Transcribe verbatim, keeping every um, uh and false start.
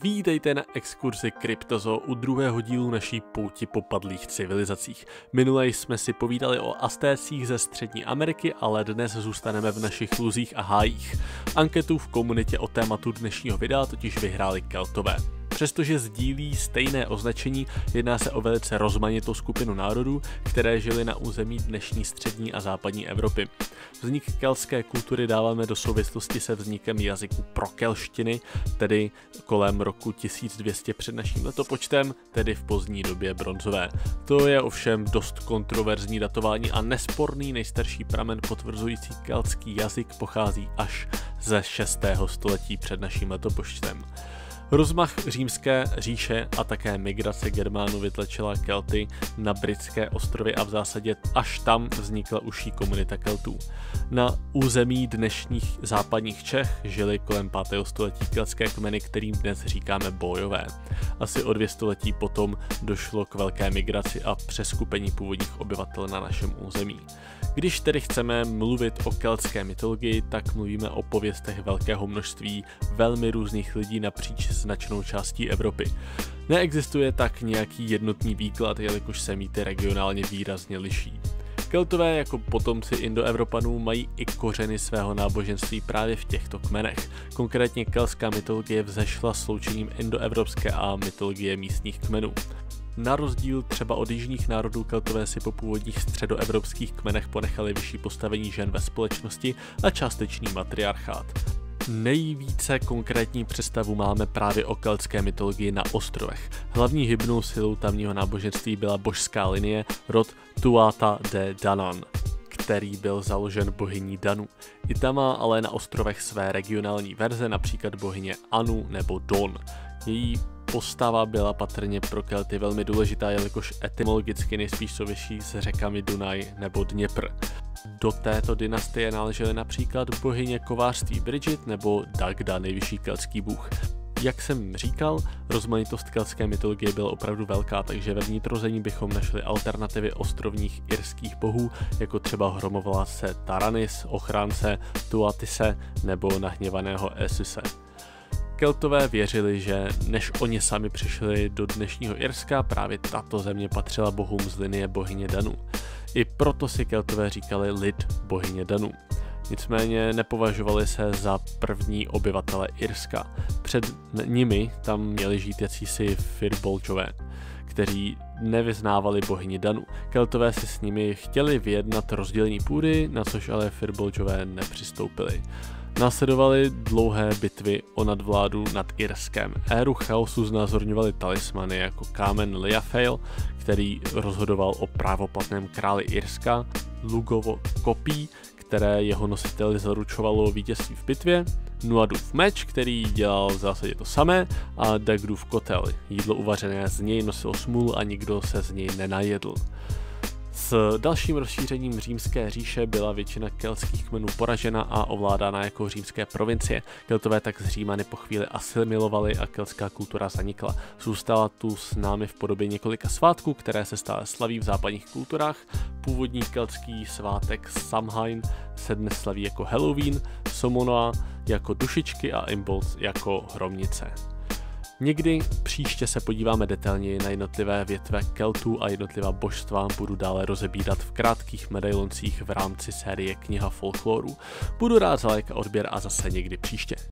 Vítejte na exkurzi Kryptozoo u druhého dílu naší pouti po padlých civilizacích. Minule jsme si povídali o Aztécích ze Střední Ameriky, ale dnes zůstaneme v našich luzích a hájích. Anketu v komunitě o tématu dnešního videa totiž vyhráli Keltové. Přestože sdílí stejné označení, jedná se o velice rozmanitou skupinu národů, které žily na území dnešní střední a západní Evropy. Vznik keltské kultury dáváme do souvislosti se vznikem jazyku prokelštiny, tedy kolem roku tisíc dvě stě před naším letopočtem, tedy v pozdní době bronzové. To je ovšem dost kontroverzní datování a nesporný nejstarší pramen potvrzující keltský jazyk pochází až ze šestého století před naším letopočtem. Rozmach římské říše a také migrace Germánů vytlačila Kelty na britské ostrovy a v zásadě až tam vznikla užší komunita Keltů. Na území dnešních západních Čech žili kolem pátého století keltské kmeny, kterým dnes říkáme bojové. Asi o dvě století potom došlo k velké migraci a přeskupení původních obyvatel na našem území. Když tedy chceme mluvit o keltské mytologii, tak mluvíme o pověstech velkého množství velmi různých lidí napříč značnou částí Evropy. Neexistuje tak nějaký jednotný výklad, jelikož se mýty regionálně výrazně liší. Keltové jako potomci Indoevropanů mají i kořeny svého náboženství právě v těchto kmenech. Konkrétně keltská mytologie vzešla sloučením indoevropské a mytologie místních kmenů. Na rozdíl třeba od jižních národů Keltové si po původních středoevropských kmenech ponechali vyšší postavení žen ve společnosti a částečný matriarchát. Nejvíce konkrétní představu máme právě o keltské mytologii na ostrovech. Hlavní hybnou silou tamního náboženství byla božská linie rod Tuatha de Danann, který byl založen bohyní Danu. I ta má ale na ostrovech své regionální verze, například bohyně Anu nebo Don. Její postava byla patrně pro Kelty velmi důležitá, jelikož etymologicky nejspíš souvisí s řekami Dunaj nebo Dněpr. Do této dynastie náležely například bohyně kovářství Bridget nebo Dagda, nejvyšší keltský bůh. Jak jsem říkal, rozmanitost keltské mytologie byla opravdu velká, takže ve vnitrozemí bychom našli alternativy ostrovních irských bohů, jako třeba hromovládce Taranis, ochránce Tuatise nebo nahněvaného Esuse. Keltové věřili, že než oni sami přišli do dnešního Irska, právě tato země patřila bohům z linie bohyně Danu. I proto si Keltové říkali lid bohyně Danu. Nicméně nepovažovali se za první obyvatele Irska. Před nimi tam měli žít jacísi Firbolgové, kteří nevyznávali bohyni Danu. Keltové si s nimi chtěli vyjednat rozdělení půdy, na což ale Firbolgové nepřistoupili. Následovaly dlouhé bitvy o nadvládu nad Irskem. Éru chaosu znázorňovaly talismany jako kámen Liafail, který rozhodoval o právoplatném králi Irska, Lugovo kopí, které jeho nositeli zaručovalo vítězství v bitvě, Nuadův meč, který dělal v zásadě to samé, a Dagdův kotel. Jídlo uvařené z něj nosilo smůlu a nikdo se z něj nenajedl. S dalším rozšířením římské říše byla většina keltských kmenů poražena a ovládána jako římské provincie. Keltové tak z Římany po chvíli asimilovali a keltská kultura zanikla. Zůstala tu s námi v podobě několika svátků, které se stále slaví v západních kulturách. Původní keltský svátek Samhain se dnes slaví jako Halloween, Somonoa jako dušičky a Imbolc jako hromnice. Někdy příště se podíváme detailněji na jednotlivé větve Keltů a jednotlivá božstva budu dále rozebírat v krátkých medailoncích v rámci série Kniha folkloru. Budu rád za like a odběr a zase někdy příště.